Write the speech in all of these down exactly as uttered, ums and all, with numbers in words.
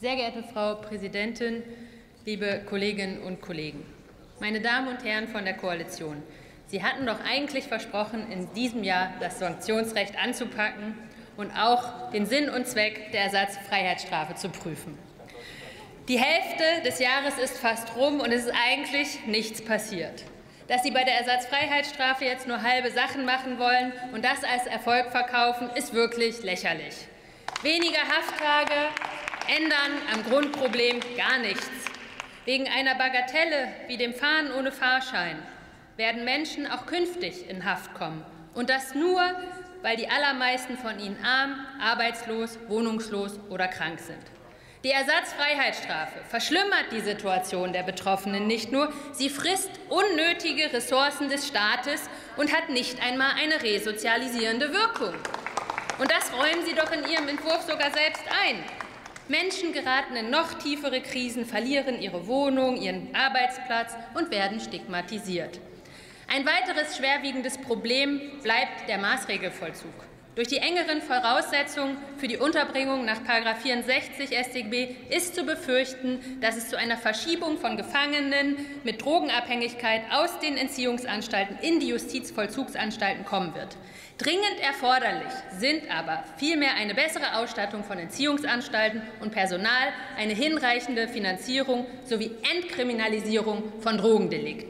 Sehr geehrte Frau Präsidentin, liebe Kolleginnen und Kollegen, meine Damen und Herren von der Koalition, Sie hatten doch eigentlich versprochen, in diesem Jahr das Sanktionsrecht anzupacken und auch den Sinn und Zweck der Ersatzfreiheitsstrafe zu prüfen. Die Hälfte des Jahres ist fast rum und es ist eigentlich nichts passiert. Dass Sie bei der Ersatzfreiheitsstrafe jetzt nur halbe Sachen machen wollen und das als Erfolg verkaufen, ist wirklich lächerlich. Weniger Hafttage ändern am Grundproblem gar nichts. Wegen einer Bagatelle wie dem Fahren ohne Fahrschein werden Menschen auch künftig in Haft kommen. Und das nur, weil die allermeisten von ihnen arm, arbeitslos, wohnungslos oder krank sind. Die Ersatzfreiheitsstrafe verschlimmert die Situation der Betroffenen nicht nur, sie frisst unnötige Ressourcen des Staates und hat nicht einmal eine resozialisierende Wirkung. Und das räumen Sie doch in Ihrem Entwurf sogar selbst ein. Menschen geraten in noch tiefere Krisen, verlieren ihre Wohnung, ihren Arbeitsplatz und werden stigmatisiert. Ein weiteres schwerwiegendes Problem bleibt der Maßregelvollzug. Durch die engeren Voraussetzungen für die Unterbringung nach Paragraph vierundsechzig S t g B ist zu befürchten, dass es zu einer Verschiebung von Gefangenen mit Drogenabhängigkeit aus den Entziehungsanstalten in die Justizvollzugsanstalten kommen wird. Dringend erforderlich sind aber vielmehr eine bessere Ausstattung von Entziehungsanstalten und Personal, eine hinreichende Finanzierung sowie Entkriminalisierung von Drogendelikten.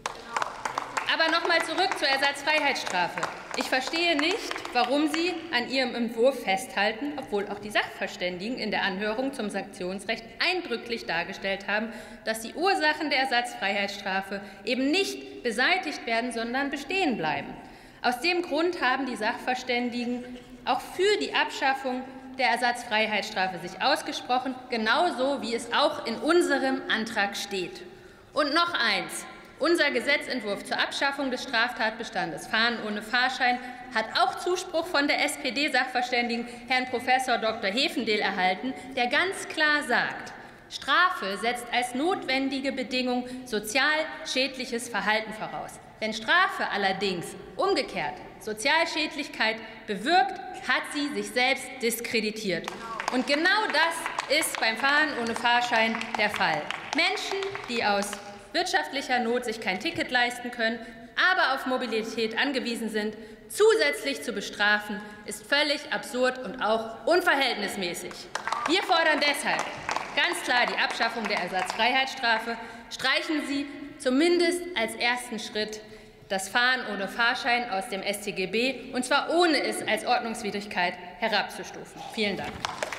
Aber noch mal zurück zur Ersatzfreiheitsstrafe. Ich verstehe nicht, warum Sie an Ihrem Entwurf festhalten, obwohl auch die Sachverständigen in der Anhörung zum Sanktionsrecht eindrücklich dargestellt haben, dass die Ursachen der Ersatzfreiheitsstrafe eben nicht beseitigt werden, sondern bestehen bleiben. Aus dem Grund haben die Sachverständigen auch für die Abschaffung der Ersatzfreiheitsstrafe sich ausgesprochen, genauso wie es auch in unserem Antrag steht. Und noch eins. Unser Gesetzentwurf zur Abschaffung des Straftatbestandes Fahren ohne Fahrschein hat auch Zuspruch von der S P D-Sachverständigen Herrn Professor Doktor Hefendehl erhalten, der ganz klar sagt, Strafe setzt als notwendige Bedingung sozial schädliches Verhalten voraus. Wenn Strafe allerdings umgekehrt Sozialschädlichkeit bewirkt, hat sie sich selbst diskreditiert. Und genau das ist beim Fahren ohne Fahrschein der Fall. Menschen, die aus wirtschaftlicher Not sich kein Ticket leisten können, aber auf Mobilität angewiesen sind, zusätzlich zu bestrafen, ist völlig absurd und auch unverhältnismäßig. Wir fordern deshalb ganz klar die Abschaffung der Ersatzfreiheitsstrafe. Streichen Sie zumindest als ersten Schritt das Fahren ohne Fahrschein aus dem S t g B, und zwar ohne es als Ordnungswidrigkeit herabzustufen. Vielen Dank.